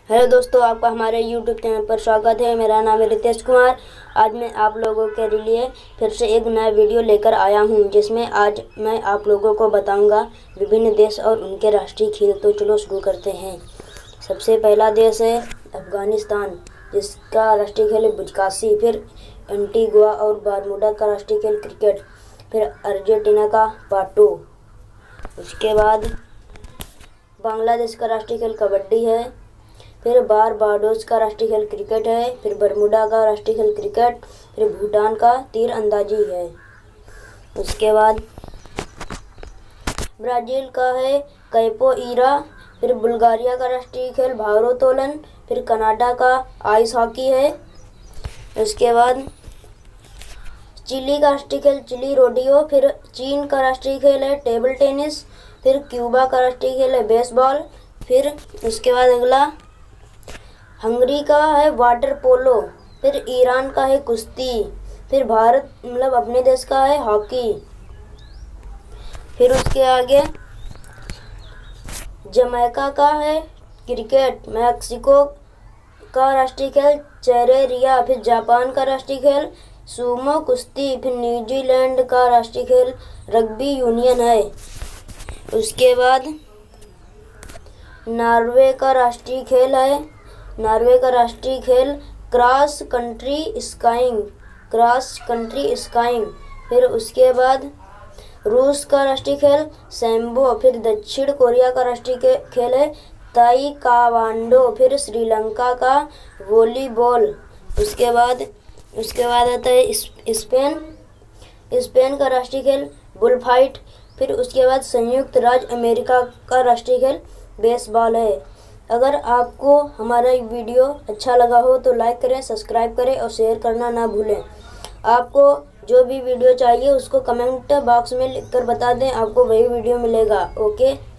Hello दोस्तों, आपका हमारे YouTube चैनल पर स्वागत है। मेरा नाम है रितेश कुमार। आज मैं आप लोगों के लिए फिर से एक नया वीडियो लेकर आया हूं, जिसमें आज मैं आप लोगों को बताऊंगा विभिन्न देश और उनके राष्ट्रीय खेल। तो चलो शुरू करते हैं। सबसे पहला देश है अफ़गानिस्तान, जिसका राष्ट्रीय खेल है बुज़काशी। फिर एंटीगुआ और बारमूडा का राष्ट्रीय खेल क्रिकेट। फिर अर्जेंटीना का पाटो। उसके बाद बांग्लादेश का राष्ट्रीय खेल कबड्डी है। फिर बारबाडोस का राष्ट्रीय खेल क्रिकेट है। फिर बरमूडा का राष्ट्रीय खेल क्रिकेट। फिर भूटान का तीरंदाजी है। उसके बाद ब्राज़ील का है कैपोईरा। फिर बुल्गारिया का राष्ट्रीय खेल भारोत्तोलन। फिर कनाडा का आइस हॉकी है। उसके बाद चिली का राष्ट्रीय खेल चिली रोडियो। फिर चीन का राष्ट्रीय खेल है टेबल टेनिस। फिर क्यूबा का राष्ट्रीय खेल है बेसबॉल। फिर उसके बाद अगला हंगरी का है वाटर पोलो। फिर ईरान का है कुश्ती। फिर भारत अपने देश का है हॉकी। फिर उसके आगे जमैका का है क्रिकेट। मैक्सिको का राष्ट्रीय खेल चैरेरिया। फिर जापान का राष्ट्रीय खेल सूमो कुश्ती। फिर न्यूजीलैंड का राष्ट्रीय खेल रग्बी यूनियन है। उसके बाद नॉर्वे का राष्ट्रीय खेल है क्रॉस कंट्री स्काइंग। फिर उसके बाद रूस का राष्ट्रीय खेल सैम्बो। फिर दक्षिण कोरिया का राष्ट्रीय खेल है ताइक्वांडो। फिर श्रीलंका का वॉलीबॉल। उसके बाद आता है स्पेन का राष्ट्रीय खेल बुल फाइट। फिर उसके बाद संयुक्त राज्य अमेरिका का राष्ट्रीय खेल बेसबॉल है। अगर आपको हमारा वीडियो अच्छा लगा हो तो लाइक करें, सब्सक्राइब करें और शेयर करना ना भूलें। आपको जो भी वीडियो चाहिए उसको कमेंट बॉक्स में लिखकर बता दें, आपको वही वीडियो मिलेगा। ओके।